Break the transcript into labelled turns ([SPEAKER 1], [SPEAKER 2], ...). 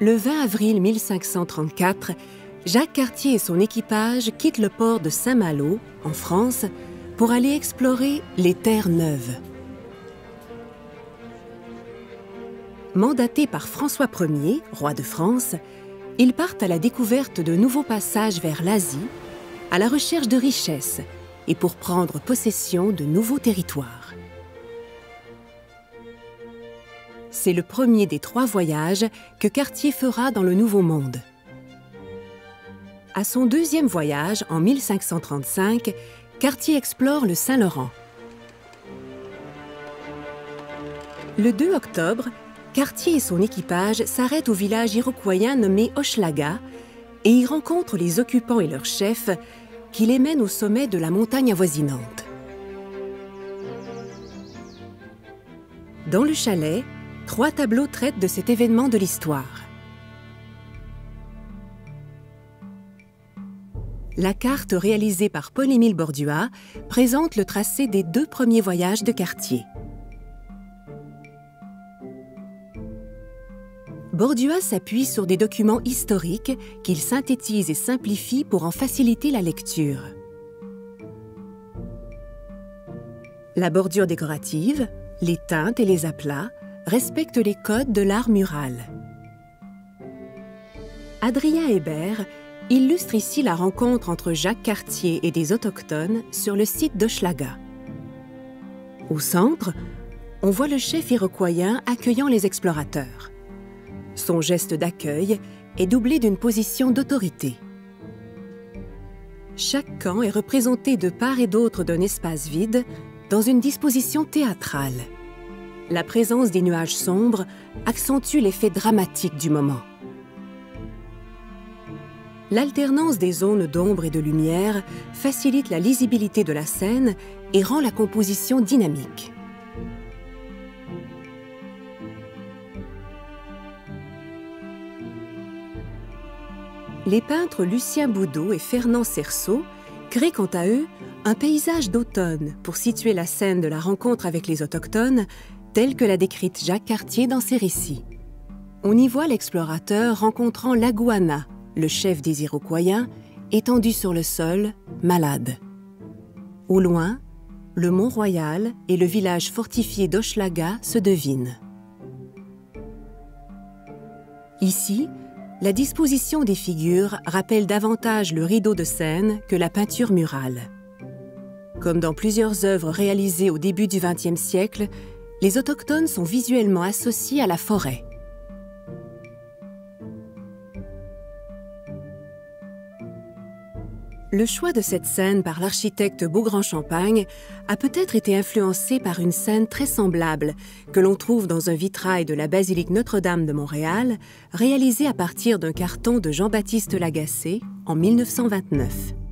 [SPEAKER 1] Le 20 avril 1534, Jacques Cartier et son équipage quittent le port de Saint-Malo, en France, pour aller explorer les terres neuves. Mandatés par François Ier, roi de France, ils partent à la découverte de nouveaux passages vers l'Asie, à la recherche de richesses et pour prendre possession de nouveaux territoires. C'est le premier des 3 voyages que Cartier fera dans le Nouveau Monde. À son 2e voyage, en 1535, Cartier explore le Saint-Laurent. Le 2 octobre, Cartier et son équipage s'arrêtent au village iroquoien nommé Hochelaga et y rencontrent les occupants et leurs chefs qui les mènent au sommet de la montagne avoisinante. Dans le chalet, 3 tableaux traitent de cet événement de l'histoire. La carte réalisée par Paul-Émile Bordua présente le tracé des 2 premiers voyages de Cartier. Bordua s'appuie sur des documents historiques qu'il synthétise et simplifie pour en faciliter la lecture. La bordure décorative, les teintes et les aplats respectent les codes de l'art mural. Adrien Hébert illustre ici la rencontre entre Jacques Cartier et des autochtones sur le site d'Hochelaga. Au centre, on voit le chef iroquoien accueillant les explorateurs. Son geste d'accueil est doublé d'une position d'autorité. Chaque camp est représenté de part et d'autre d'un espace vide dans une disposition théâtrale. La présence des nuages sombres accentue l'effet dramatique du moment. L'alternance des zones d'ombre et de lumière facilite la lisibilité de la scène et rend la composition dynamique. Les peintres Lucien Boudot et Fernand Cerceau créent quant à eux un paysage d'automne pour situer la scène de la rencontre avec les Autochtones telle que l'a décrite Jacques Cartier dans ses récits. On y voit l'explorateur rencontrant l'Aguana, le chef des Iroquois, étendu sur le sol, malade. Au loin, le Mont-Royal et le village fortifié d'Hochelaga se devinent. Ici, la disposition des figures rappelle davantage le rideau de scène que la peinture murale. Comme dans plusieurs œuvres réalisées au début du XXe siècle, les Autochtones sont visuellement associés à la forêt. Le choix de cette scène par l'architecte Beaugrand-Champagne a peut-être été influencé par une scène très semblable que l'on trouve dans un vitrail de la basilique Notre-Dame de Montréal, réalisé à partir d'un carton de Jean-Baptiste Lagacé en 1929.